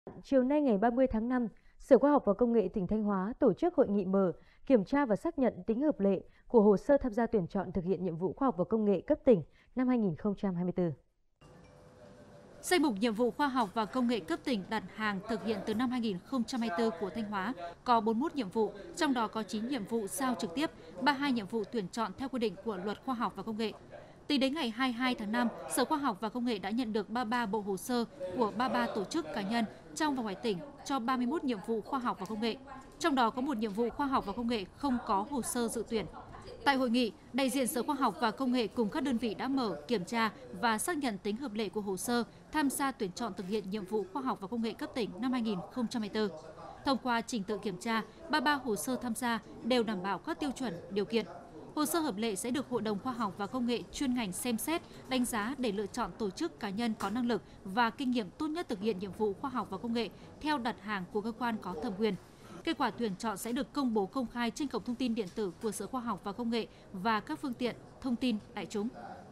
Chiều nay ngày 30 tháng 5, Sở Khoa học và Công nghệ tỉnh Thanh Hóa tổ chức hội nghị mở, kiểm tra và xác nhận tính hợp lệ của hồ sơ tham gia tuyển chọn thực hiện nhiệm vụ khoa học và công nghệ cấp tỉnh năm 2024. Danh mục nhiệm vụ khoa học và công nghệ cấp tỉnh đặt hàng thực hiện từ năm 2024 của Thanh Hóa có 41 nhiệm vụ, trong đó có 9 nhiệm vụ giao trực tiếp, 32 nhiệm vụ tuyển chọn theo quy định của Luật Khoa học và Công nghệ. Tính đến ngày 22 tháng 5, Sở Khoa học và Công nghệ đã nhận được 33 bộ hồ sơ của 33 tổ chức cá nhân trong và ngoài tỉnh cho 31 nhiệm vụ khoa học và công nghệ. Trong đó có một nhiệm vụ khoa học và công nghệ không có hồ sơ dự tuyển. Tại hội nghị, đại diện Sở Khoa học và Công nghệ cùng các đơn vị đã mở, kiểm tra và xác nhận tính hợp lệ của hồ sơ tham gia tuyển chọn thực hiện nhiệm vụ khoa học và công nghệ cấp tỉnh năm 2024. Thông qua trình tự kiểm tra, 33 hồ sơ tham gia đều đảm bảo các tiêu chuẩn, điều kiện. Hồ sơ hợp lệ sẽ được Hội đồng Khoa học và Công nghệ chuyên ngành xem xét, đánh giá để lựa chọn tổ chức cá nhân có năng lực và kinh nghiệm tốt nhất thực hiện nhiệm vụ khoa học và công nghệ theo đặt hàng của cơ quan có thẩm quyền. Kết quả tuyển chọn sẽ được công bố công khai trên cổng thông tin điện tử của Sở Khoa học và Công nghệ và các phương tiện thông tin đại chúng.